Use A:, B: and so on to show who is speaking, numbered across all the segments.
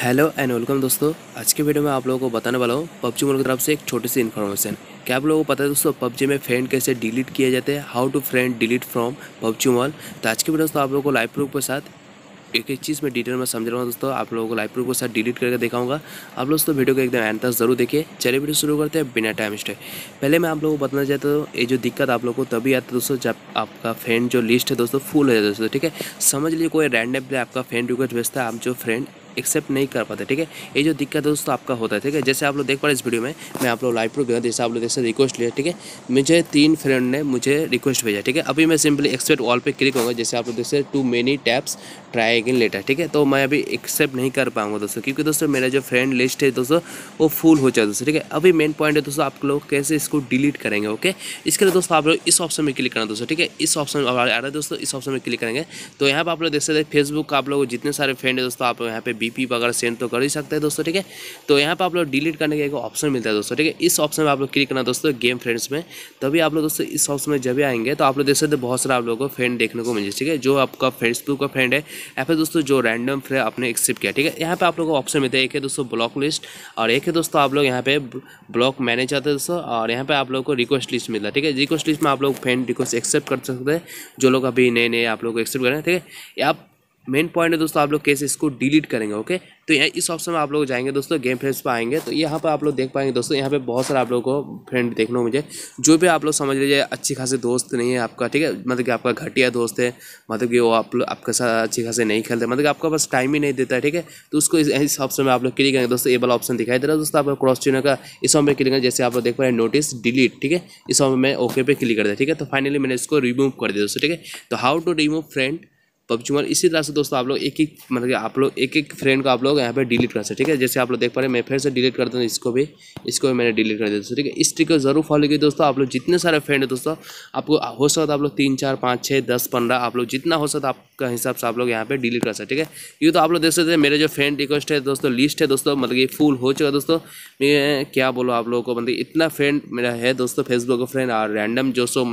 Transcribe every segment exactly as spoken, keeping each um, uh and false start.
A: Hello and welcome दोस्तों। आज के वीडियो में आप लोगों को बताने वाला हूँ पबजी मोबाइल की तरफ से एक छोटी सी इन्फॉर्मेशन। क्या आप लोगों को पता है दोस्तों पबजी में फ्रेंड कैसे डिलीट किए जाते हैं, how to friend delete from PUBG mobile. तो आज के वीडियो दोस्तों आप लोगों को लाइव प्रूफ के साथ एक एक चीज़ में डिटेल में समझ रहा हूँ दोस्तों। आप लोगों को लाइव प्रूफ के साथ डिलीट करके दिखाऊंगा। आप लोग दोस्तों वीडियो को एकदम एंड तक जरूर देखिए। चलिए वीडियो शुरू करते हैं बिना टाइम वेस्ट। पहले मैं आप लोगों को बताना चाहता हूँ, ये जो दिक्कत आप लोगों को तभी आता है दोस्तों जब आपका फ्रेंड जो लिस्ट है दोस्तों फुल हो जाता है दोस्तों। ठीक है, समझ लीजिए कोई रैंडम आपका फ्रेंड रिक्वेस्ट भेजता है, आप जो फ्रेंड एक्सेप्ट नहीं कर पाते। ठीक है, ये जो दिक्कत है दोस्तों आपका होता है। ठीक है, जैसे आप लोग देख पा रहे हैं इस वीडियो में मैं आप लोग लाइव प्रूफ दिखा, जैसे आप लोग जैसे रिक्वेस्ट लिया। ठीक है, मुझे तीन फ्रेंड ने मुझे रिक्वेस्ट भेजा। ठीक है, अभी मैं सिंपली एक्सेप्ट ऑल पे क्लिक होगा। जैसे आप लोग देख सकते too many taps try again later. ठीक है, तो मैं अभी एक्सेप्ट नहीं कर पाऊंगा दोस्तों, क्योंकि दोस्तों मेरा जो फ्रेंड लिस्ट है दोस्तों वो फुल हो जाए दोस्तों। ठीक है, अभी मेन पॉइंट है दोस्तों आप लोग कैसे इसको डिलीट करेंगे। ओके, इसके लिए दोस्तों आप लोग इस ऑप्शन में क्लिक करना दोस्तों। ठीक है, इस ऑप्शन आ रहा है दोस्तों, इस ऑप्शन में क्लिक करेंगे तो यहाँ पर आप लोग देख सकते हैं फेसबुक आप लोग जितने सारे फ्रेंड है दोस्तों आप यहाँ पे बीपी वगैरह सेंड तो कर ही सकते हैं दोस्तों। ठीक है, तो यहाँ पे आप लोग डिलीट करने का एक ऑप्शन मिलता है दोस्तों। ठीक है, इस ऑप्शन में आप लोग क्लिक करना दोस्तों गेम फ्रेंड्स में। तभी आप लोग दोस्तों इस ऑप्शन में जब भी आएंगे तो आप लोग देख सकते हैं बहुत सारा आप लोगों को फ्रेंड देखने को मिल जाए। ठीक है, जो आपका फेसबुक का फ्रेंड है यहाँ पे दोस्तों जो रैंडम फ्रेंड आपने एक्सेप्ट किया। ठीक है, यहाँ पे आप लोगों को ऑप्शन मिलता है, एक है दोस्तों ब्लॉक लिस्ट और एक है दोस्तों आप लोग यहाँ पे ब्लॉक मैनेज आता है दोस्तों, और यहाँ पे आप लोग को रिक्वेस्ट लिस्ट मिलता है। ठीक है, रिक्वेस्ट लिस्ट में आप लोग फ्रेंड रिक्वेस्ट एक्सेप्ट कर सकते हैं, जो लोग अभी नए नए आप लोग को एक्सेप्ट करें। ठीक है, आप मेन पॉइंट है दोस्तों आप लोग कैसे इसको डिलीट करेंगे। ओके, तो यहाँ इस ऑप्शन में आप लोग जाएंगे दोस्तों गेम फ्रेंड्स पे आएंगे तो यहाँ पे आप लोग देख पाएंगे दोस्तों, यहाँ पे बहुत सारा आप लोगों को फ्रेंड देखने को मुझे जो भी आप लोग समझ लीजिए अच्छी खासी दोस्त नहीं है आपका। ठीक है, मतलब कि आपका घटिया दोस्त है, मतलब कि वो आप लोग आपके साथ अच्छी खासे नहीं खेलते, मतलब कि आपका बस टाइम ही नहीं देता है। ठीक है, तो उसको इस ऑप्शन में आप लोग क्लिक करेंगे दोस्तों। ए वाला ऑप्शन दिखाई दे रहा है दोस्तों आपको क्रॉस चिन्ह का, इस ऑप्शन में क्लिक करेंगे। जैसे आप लोग देख पा रहे हैं नोटिस डिलीट। ठीक है, इस ऑप्शन में ओके पे क्लिक कर दिया। ठीक है, तो फाइनली मैंने इसको रिमूव कर दिया दोस्तों। ठीक है, तो how to remove friend PUBG mobile. इसी तरह से दोस्तों आप लोग एक एक मतलब कि आप लोग एक एक फ्रेंड को आप लोग यहाँ पे डिलीट कर सकते। ठीक है, जैसे आप लोग देख पा रहे हैं मैं फिर से डिलीट करता हूँ इसको भी, इसको भी मैंने डिलीट कर दिया दोस्तों। ठीक है, इस ट्रिक को जरूर फॉलो कीजिए दोस्तों। आप लोग जितने सारे फ्रेंड है दोस्तों आपको हो सकता है आप लोग तीन चार पाँच छः दस पंद्रह आप लोग जितना हो सकता है आपका हिसाब से आप लोग यहाँ पे डिलीट कर सकते। ठीक है, ये तो आप लोग देख सकते हैं मेरे जो फ्रेंड रिक्वेस्ट है दोस्तों लिस्ट है दोस्तों, मतलब ये फुल हो चुका दोस्तों। मैं क्या बोलूँ आप लोगों को, मतलब इतना फ्रेंड मेरा है दोस्तों फेसबुक का फ्रेंड और रैंडम जो सो,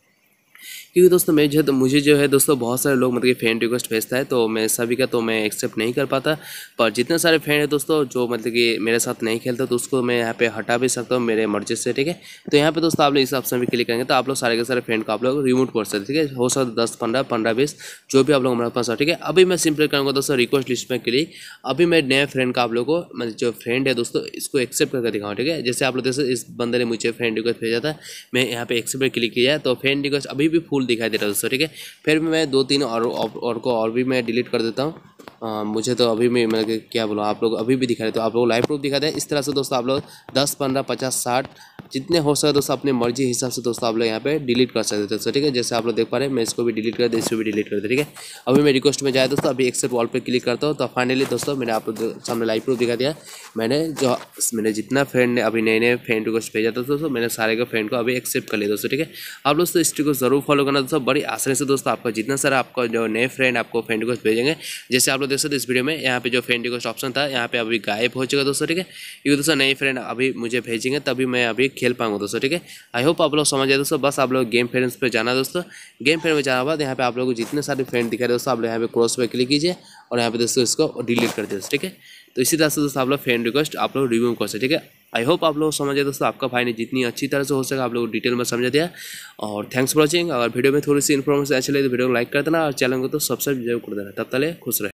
A: क्योंकि दोस्तों मैं जो है तो मुझे जो है दोस्तों बहुत सारे लोग मतलब कि फ्रेंड रिक्वेस्ट भेजता है तो मैं सभी का तो मैं एक्सेप्ट नहीं कर पाता, पर जितने सारे फ्रेंड है दोस्तों जो मतलब कि मेरे साथ नहीं खेलते तो उसको मैं यहाँ पे हटा भी सकता हूँ मेरे मर्जी से। ठीक है, तो यहाँ पे दोस्तों आप लोग इस ऑप्शन में क्लिक करेंगे तो आप लोग सारे के सारे फ्रेंड को आप लोग रिमूव कर सकते। ठीक है, हो सकता है दस पंद्रह पंद्रह बीस जो भी आप लोग हमारे पास है। ठीक है, अभी मैं सिंपल करूँगा दोस्तों रिक्वेस्ट लिस्ट में क्लिक। अभी मैं नए फ्रेंड का आप लोग को मतलब जो फ्रेंड है दोस्तों इसको एक्सेप्ट करके दिखाऊँ। ठीक है, जैसे आप लोग जैसे इस बंदे ने मुझे फ्रेंड रिक्वेस्ट भेजा था, मैं यहाँ पे एक्सेप्ट क्लिक किया तो फ्रेंड रिक्वेस्ट अभी भी फुल दिखाई दे रहा है दोस्तों। ठीक है, फिर भी मैं दो तीन और और को और भी मैं डिलीट कर देता हूँ। आ, मुझे तो अभी मैं मतलब क्या बोलूँ, आप लोग अभी भी दिखा रहे तो आप लोग लाइव प्रूफ दिखा दें। इस तरह से दोस्तों आप लोग दस पंद्रह पचास साठ जितने हो सके दोस्तों अपने मर्जी हिसाब से दोस्तों आप लोग यहाँ पे डिलीट कर सकते दोस्तों। ठीक है, जैसे आप लोग देख पा रहे हैं मैं इसको भी डिलीट कर दे, इसको भी डिलीट कर दे। ठीक है, अभी मैं रिक्वेस्ट में जाए दोस्तों, अभी एक्सेप्ट ऑल पे क्लिक करता हूँ तो फाइनली दोस्तों मैंने आप लोग सामने लाइव प्रूफ दिखा दिया। मैंने जो मैंने जितना फ्रेंड ने अभी नए नए फ्रेंड रिक्वेस्ट भेजा था दोस्तों मैंने सारे के फ्रेंड को अभी एक्सेप्ट कर लिया दोस्तों। ठीक है, आप दोस्तों इस ट्रिक को जरूर फॉलो करना दोस्तों, बड़ी आसानी से दोस्तों आपका जितना सारा आपका जो नए फ्रेंड आपको फ्रेंड रिक्वेस्ट भेजेंगे। जैसे आप लोग देख सकते इस वीडियो में यहाँ पे जो फ्रेंड रिक्वेस्ट ऑप्शन था यहाँ पे अभी गायब हो चुका दोस्तों। ठीक है, क्योंकि दोस्तों नए फ्रेंड अभी मुझे भेजेंगे तभी मैं अभी खेल पाऊंगा दोस्तों। ठीक है, आई होप आप लोग समझ जाए दोस्तों। बस आप लोग गेम फ्रेंड्स पे जाना दोस्तों, गेम फ्रेंड में जाने बाद यहाँ पे आप लोग को जितने सारे फ्रेंड दिखा रहे दोस्तों आप लोग यहाँ पे क्रॉस पे क्लिक कीजिए और यहाँ पे दोस्तों इसको डिलीट कर दीजिए। ठीक है, तो इसी तरह से दोस्तों आप लोग फ्रेंड रिक्वेस्ट आप लोग रिमूव कर सकते। ठीक है, आई होप आप लोग समझ जाए दोस्तों। आपका भाई ने जितनी अच्छी तरह से हो सके आप लोग डिटेल में समझा दिया, और थैंक्स फॉर वॉचिंग। अगर वीडियो में थोड़ी सी इन्फॉर्मेशन अच्छी लगी तो वीडियो को लाइक कर देना और चैनल को तो सब्सक्राइब जरूर कर देना। तब तक खुश रहे।